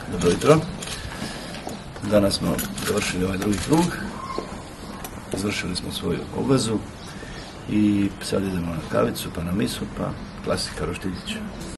Dobro jutro. Danas smo završili ovaj drugi krug. Izvršili smo svoju obvezu i sad idemo na kavicu, pa na misu, pa klasika roštiljić.